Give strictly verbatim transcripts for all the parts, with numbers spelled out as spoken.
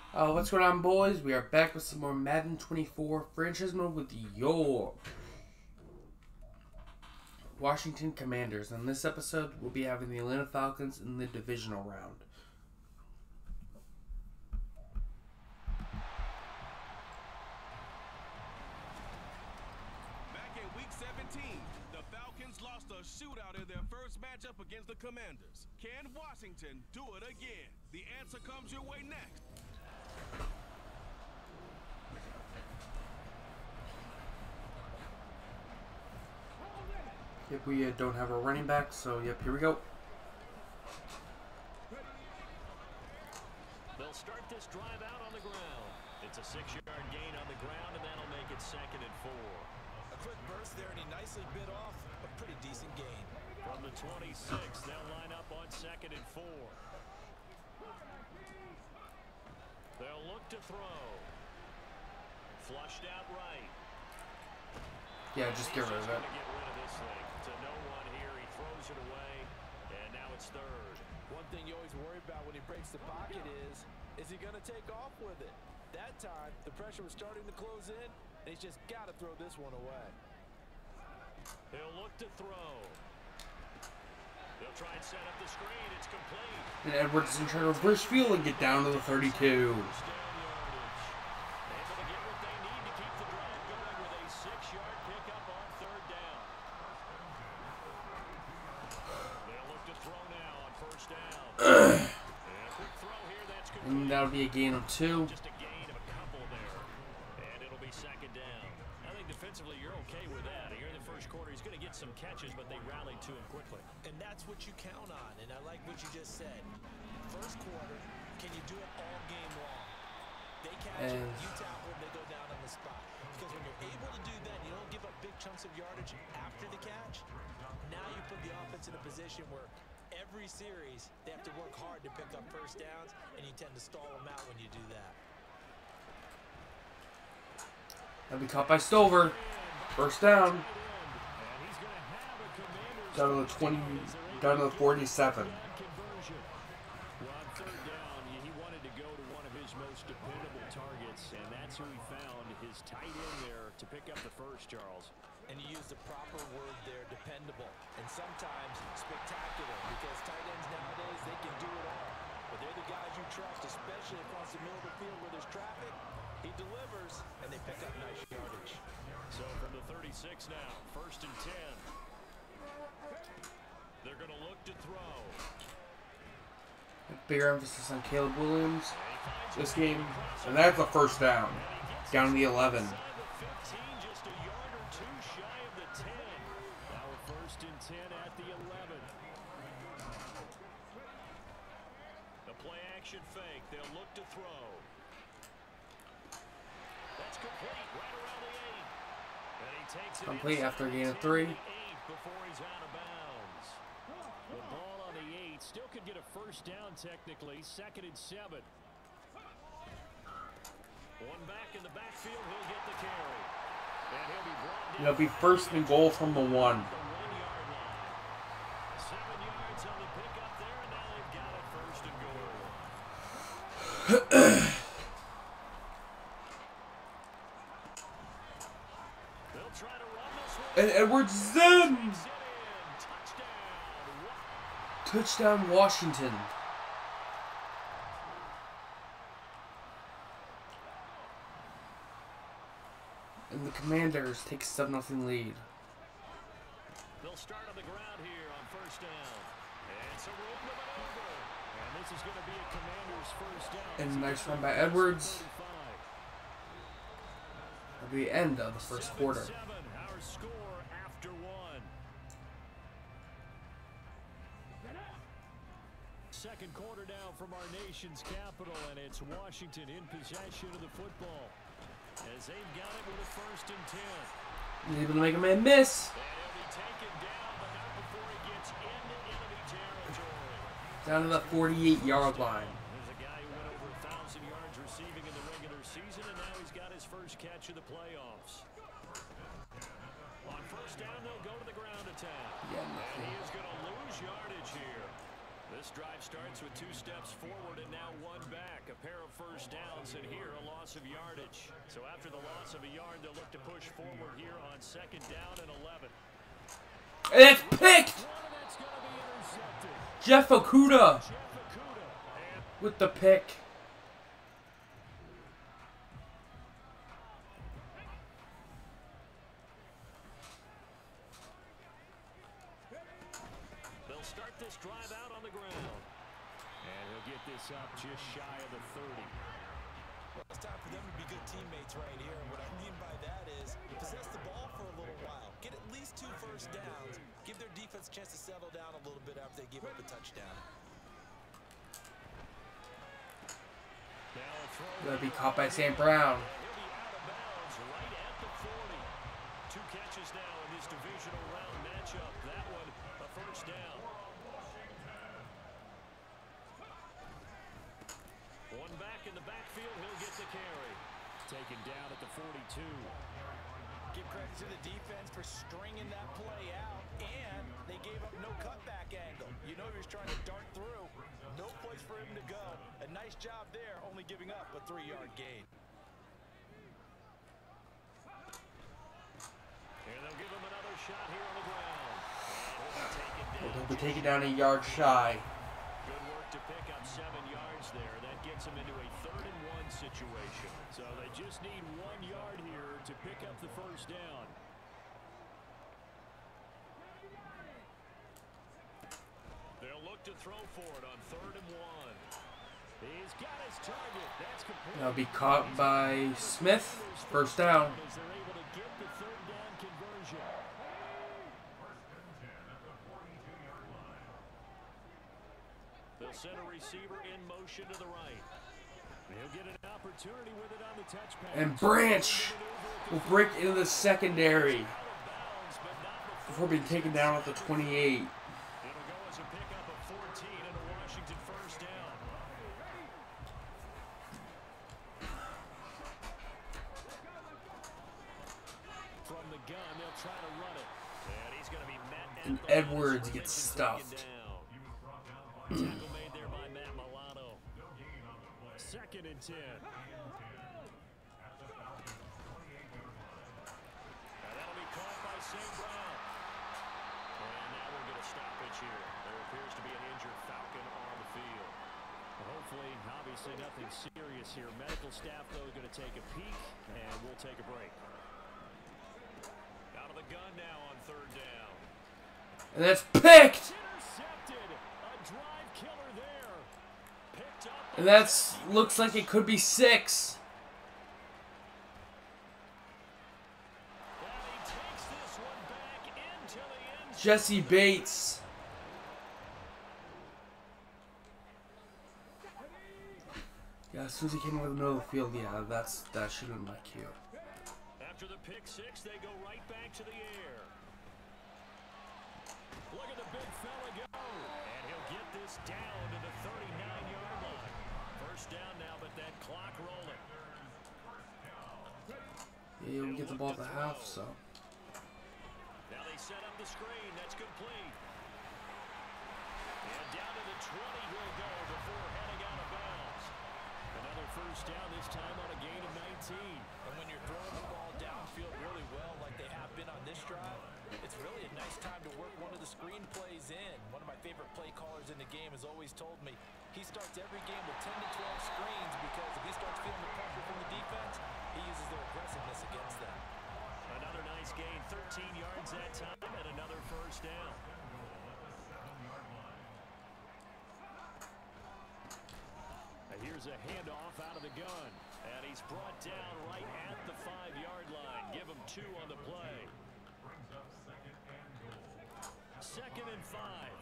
Uh, what's going on, boys? We are back with some more Madden twenty-four franchise mode with your Washington Commanders. In this episode, we'll be having the Atlanta Falcons in the divisional round. Back in week seventeen, the Falcons lost a shootout in their first matchup against the Commanders. Can Washington do it again? The answer comes your way next. Yep, we uh, don't have a running back, so yep, here we go. They'll start this drive out on the ground. It's a six-yard gain on the ground, and that'll make it second and four. A quick burst there, and he nicely bit off a pretty decent gain. From the twenty-six, they'll line up on second and four. They'll look to throw. Flushed out right. Yeah, just get rid of it. Get rid of this thing. To no one here, he throws it away, and now it's third. One thing you always worry about when he breaks the pocket is, is he going to take off with it? That time, the pressure was starting to close in, and he's just got to throw this one away. He'll look to throw. They'll try and set up the screen. It's complete. And Edwards is trying to reverse field and get down to the thirty-two. And that'll be a gain of two. Just a gain of a couple there, and it'll be second down. I think defensively you're okay with that. Here in the first quarter, he's going to get some catches, but they rallied to him quickly. And that's what you count on, and I like what you just said. First quarter, can you do it all game long? They catch and it, you tackle, they go down on the spot. Because when you're able to do that, you don't give up big chunks of yardage after the catch. Now you put the offense in a position where every series, they have to work hard to pick up first downs, and you tend to stall them out when you do that. That'll be caught by Stover. First down. Down to the twenty, down to the forty-seven. Well, third down, he wanted to go to one of his most dependable targets, and that's who he found, his tight end there to pick up the first, Charles. And you use the proper word there, dependable, and sometimes spectacular, because tight ends nowadays, they can do it all. But they're the guys you trust, especially across the middle of the field where there's traffic. He delivers, and they pick up nice yardage. So from the thirty-six now, first and ten. They're going to look to throw. Bigger emphasis on Caleb Williams this game. And that's a first down. Down to the eleven. Just a yard or two shy of the ten. Now a first and ten at the eleven. The play action fake. They'll look to throw. That's complete right around the eight. And he takes it Complete after a gain of three. Before he's out of bounds. The ball on the eight. Still could get a first down technically. Second and seven. One back in the backfield. He'll get the carry. And he'll be brought down. It'll be first and goal from the one. Seven yards on the pickup there, and now they've got it first and goal. They'll try to run this one. And Edwards is in. Touchdown Washington. And the Commanders take a seven nothing lead. They'll start on the ground here on first down. And so we're open it over. And this is going to be a Commander's first down. And a nice run by Edwards. At the end of the first quarter. Our score after one. Second quarter now from our nation's capital, and it's Washington in possession of the football. As they've got it with a first and ten. He's able to make a man miss. And he'll be taken down, but not before he gets into enemy territory. Down to the forty-eight yard line. There's a guy who went over one thousand yards receiving in the regular season, and now he's got his first catch of the playoffs. On first down, they'll go to the ground attack. Yeah, and he is going to lose yardage here. This drive starts with two steps forward and now one back. A pair of first downs and here a loss of yardage. So after the loss of a yard, they'll look to push forward here on second down and eleven. And it's picked! Jeff Okudah with the pick. They'll start this drive out on the ground. And he'll get this up just shy of the thirty. Well, it's time for them to be good teammates right here. And what I mean by that is possess the ball for a little while. Get at least two first downs. Give their defense a chance to settle down a little bit after they give up a touchdown. Gonna be caught by Saint Brown. He'll be out of bounds right at the forty. Two catches now in this divisional round matchup. That one a first down. One back in the backfield. He'll get the carry. Taken down at the forty-two. Give credit to the defense for stringing that play out, and they gave up no cutback angle. You know he was trying to dart through. No place for him to go. A nice job there, only giving up a three-yard gain. And they'll give him another shot here on the ground. And he'll be taken down. He'll be taken down a yard shy. Good work to pick up seven yards there. That gets him into a third and one situation. So they just need one yard here to pick up the first down. They'll look to throw for it on third and one. He's got his target. That's complete. That'll be caught by Smith. First down. As they're able to get the third down conversion. They'll send a receiver in motion to the right. He'll get an opportunity with it on the touch pass. And Branch will break into the secondary before being taken down at the twenty-eight. It'll go as a pickup of fourteen and a Washington first down. From the gun, they'll try to run it. And he's going to be met at And the Edwards line. gets Taken stuffed. down. Tackle made there by Matt Milano. Second and ten. And that'll be caught by Saint Brown. And now we'll get a stoppage here. There appears to be an injured Falcon on the field. Hopefully, obviously nothing serious here. Medical staff, though, is going to take a peek, and we'll take a break. Out of the gun now on third down. And that's picked! Intercepted. A drive killer there. Picked up. And that's looks like it could be six. And he takes this one back into the end zone. Jesse Bates. Yeah, as soon as he came over the middle of the field, yeah, that's that should have been my cue. After the pick six, they go right back to the air. Look at the big fella go. And he'll get this down to the thirty-nine yard line. First down now, but that clock rolling. Yeah, you don't get the ball at the half, so. Now they set up the screen. That's complete. And down to the twenty he'll go before heading out of bounds. Another first down, this time on a gain of nineteen. And when you're throwing the ball downfield really well like they have been on this drive, it's really a nice time to work one of the screen plays in. One of my favorite play callers in the game has always told me he starts every game with ten to twelve screens because if he starts feeling the pressure from the defense, he uses their aggressiveness against them. Another nice gain, thirteen yards that time, and another first down. Here's a handoff out of the gun. And he's brought down right at the five-yard line. Give him two on the play. Second and five.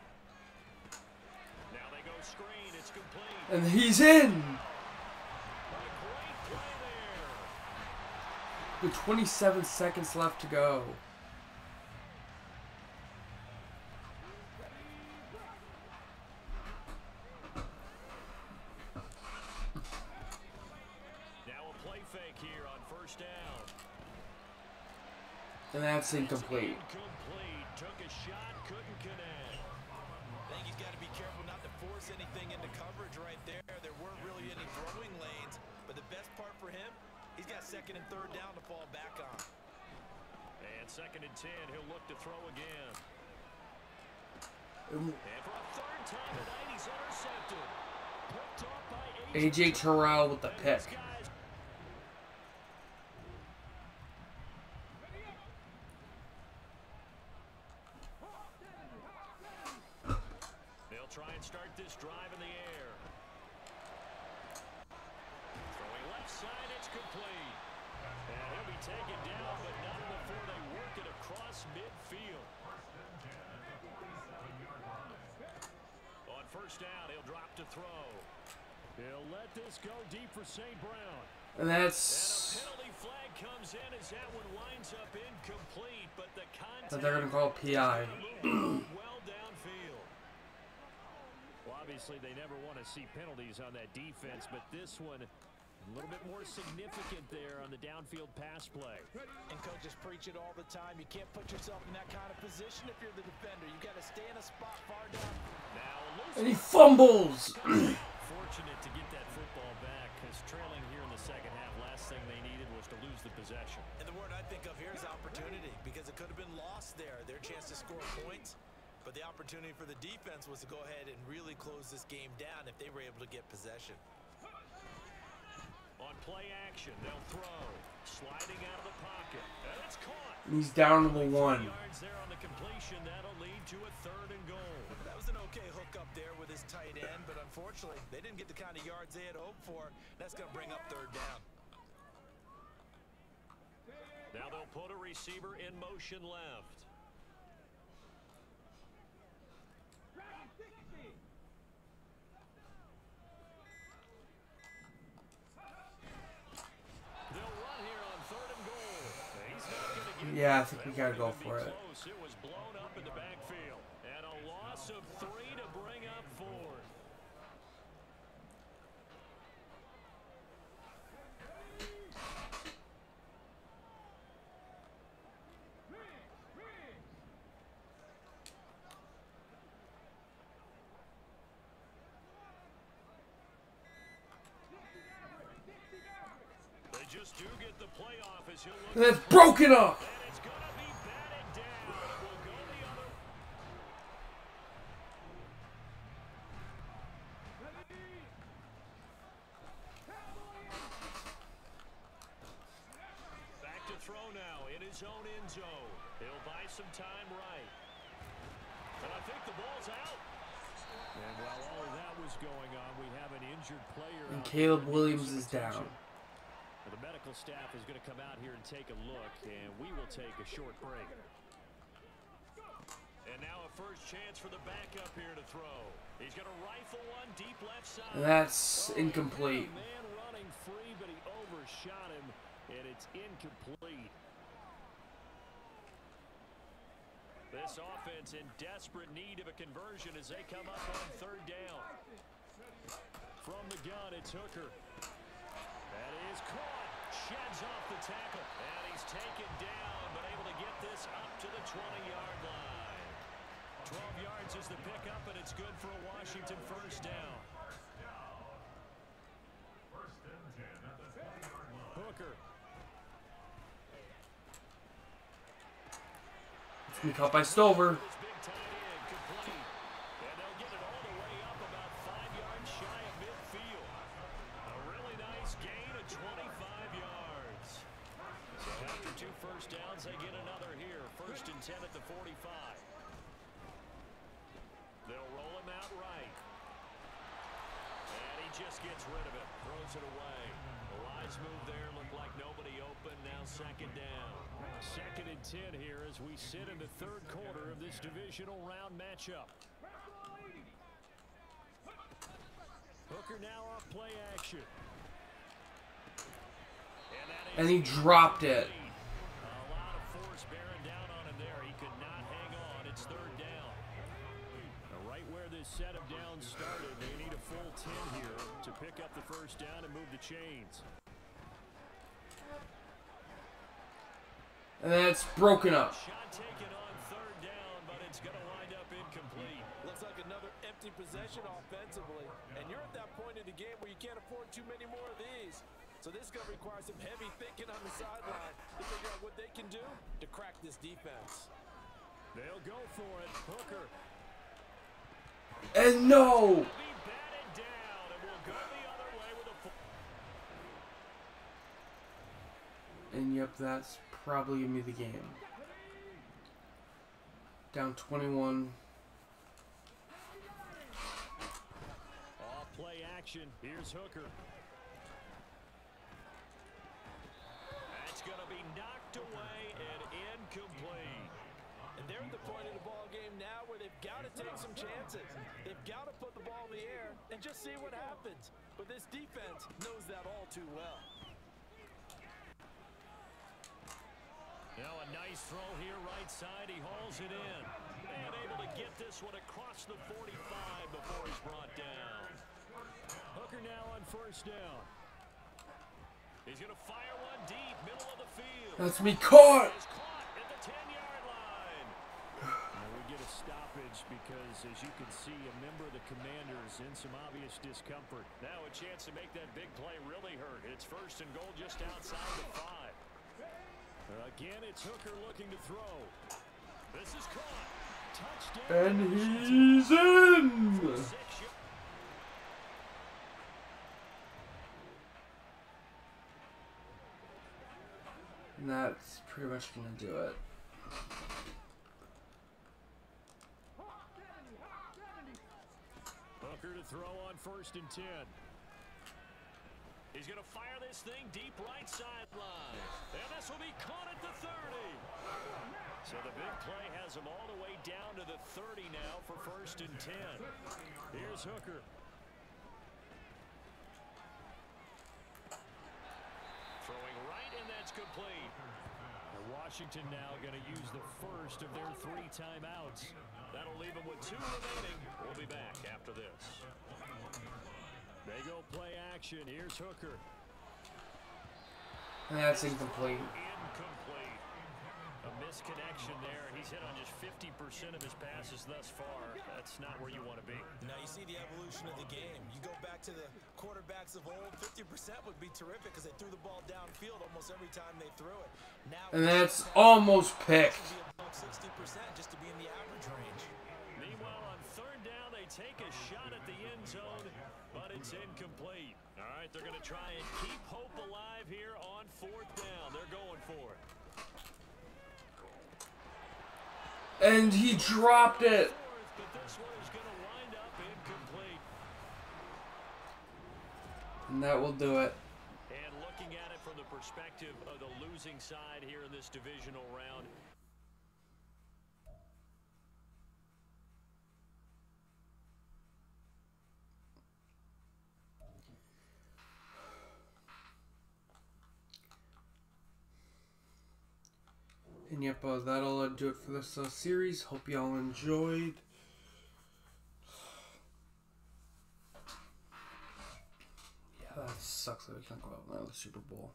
Now they go screen. It's complete. And he's in! A great play there. With twenty-seven seconds left to go. And that's incomplete. Incomplete. Took a shot, couldn't connect. They think he's got to be careful not to force anything into coverage right there. There weren't really any throwing lanes, but the best part for him, he's got second and third down to fall back on. And second and ten, he'll look to throw again. Um, And for a third time tonight, he's intercepted. Picked off by A J Terrell with the pick. They'll try and start this drive in the air. Throwing left side, it's complete. And he'll be taken down, but not before they work it across midfield. On first down, he'll drop to throw. He'll let this go deep for Saint Brown. And that's... And a penalty flag comes in as that one winds up incomplete, but the contact... that they're going to call P I. well downfield. Well, obviously they never want to see penalties on that defense, but this one a little bit more significant there on the downfield pass play. And coaches preach it all the time. You can't put yourself in that kind of position if you're the defender. You got to stay in a spot far down. Now, And he fumbles. fortunate to get that football back, because trailing here in the second half, last thing they needed was to lose the possession. And the word I think of here is opportunity, because it could have been lost there. Their chance to score points. But the opportunity for the defense was to go ahead and really close this game down if they were able to get possession. On play action, they'll throw. Sliding out of the pocket. And it's caught. He's down to the one. Yards there on the completion. That'll lead to a third and goal. That was an okay hook up there with his tight end, but unfortunately, they didn't get the kind of yards they had hoped for. That's going to bring up third down. Now they'll put a receiver in motion left. Yeah, I think we gotta go for it. It was blown up in the backfield. And a loss of three to bring up fourth. They just do get the playoff as he'll look. And that's broken up. It's going to be batted down. It will go the other. Back to throw now in his own end zone. He'll buy some time right. And I think the ball's out. And while all of that was going on, we have an injured player. And out Caleb there. Williams is down. Well, the medical staff is going to come out here and take a look, and we will take a short break. And now a first chance for the backup here to throw. He's going to rifle one deep left side. And that's incomplete. Oh, man running free, but he overshot him, and it's incomplete. This offense in desperate need of a conversion as they come up on third down. From the gun, it's Hooker. That is caught. Sheds off the tackle. And he's taken down, but able to get this up to the twenty-yard line. twelve yards is the pickup, and it's good for a Washington first down. Hooker. It's been caught by Stover. Big tight end, complete. And they'll get it all the way up about five yards shy of midfield. A really nice gain of twenty-five yards. So after two first downs, they get another here. First and ten at the forty-five. They'll roll him out right. And he just gets rid of it. Throws it away. A wise move there. Looked like nobody open. Now second down. Second and ten here as we sit in the third quarter of this divisional round matchup. Hooker now off play action. And, that is And he dropped it. a lot of force bearing down on him there. He could not hang on. It's third down. Now, right where this set of downs started, they need a full ten here to pick up the first down and move the chains. And that's broken up. Shot taken on third down, but it's going to wind up incomplete. Looks like another fifty-fifty possession offensively, and you're at that point in the game where you can't afford too many more of these. So this is going to require some heavy thinking on the sideline to figure out what they can do to crack this defense. They'll go for it. Hooker. And no! Be batted down, and we'll go the other way with a. And yep, that's probably gonna be the game. Down twenty-one. Off play action. Here's Hooker. That's going to be knocked away and incomplete. And they're at the point of the ball game now where they've got to take some chances. They've got to put the ball in the air and just see what happens. But this defense knows that all too well. Now a nice throw here right side. He hauls it in. And able to get this one across the forty-five before he's brought down. Hooker now on first down. He's going to fire one deep, middle of the field. That's me caught! He's caught at the ten-yard line. And we get a stoppage because, as you can see, a member of the Commanders in some obvious discomfort. Now a chance to make that big play really hurt. It's first and goal just outside the five. Again, it's Hooker looking to throw. This is caught. Touchdown. And he's in! And that's pretty much gonna do it. Hooker to throw on first and ten. He's going to fire this thing deep right sideline. And this will be caught at the thirty. So the big play has him all the way down to the thirty now for first and ten. Here's Hooker. Throwing right, and that's complete. And Washington now going to use the first of their three timeouts. That'll leave them with two remaining. We'll be back after this. They go play action. Here's Hooker. And that's incomplete. Incomplete. A misconnection there. He's hit on just fifty percent of his passes thus far. That's not where you want to be. Now you see the evolution of the game. You go back to the quarterbacks of old, fifty percent would be terrific because they threw the ball downfield almost every time they threw it. Now And that's almost picked. sixty percent just to be in the average range. Meanwhile, on third down, they take a shot at the end zone, but it's incomplete. All right, they're going to try and keep hope alive here on fourth down. They're going for it. And he dropped it. But this one is going to wind up incomplete. And that will do it. And looking at it from the perspective of the losing side here in this divisional round, And yep, uh, that'll uh, do it for this uh, series. Hope y'all enjoyed. Yeah, that sucks that we can't go out now, the Super Bowl.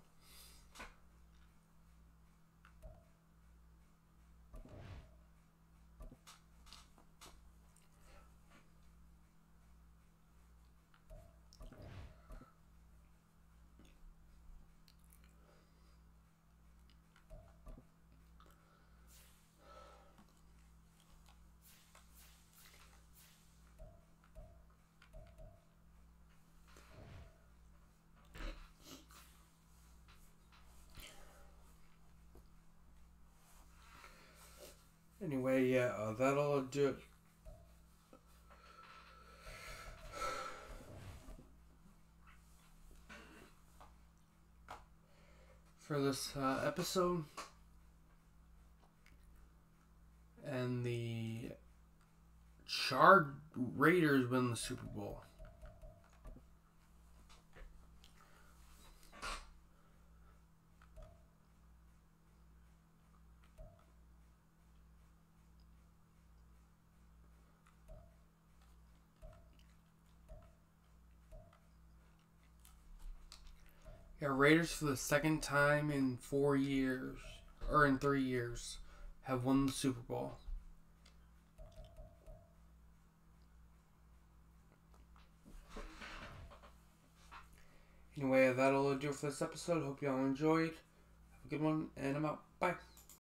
Anyway, yeah, uh, that'll do it. For this uh, episode. And the Char Raiders win the Super Bowl. Yeah, Raiders for the second time in four years, or in three years, have won the Super Bowl. Anyway, that'll do it for this episode. Hope you all enjoyed. Have a good one, and I'm out. Bye.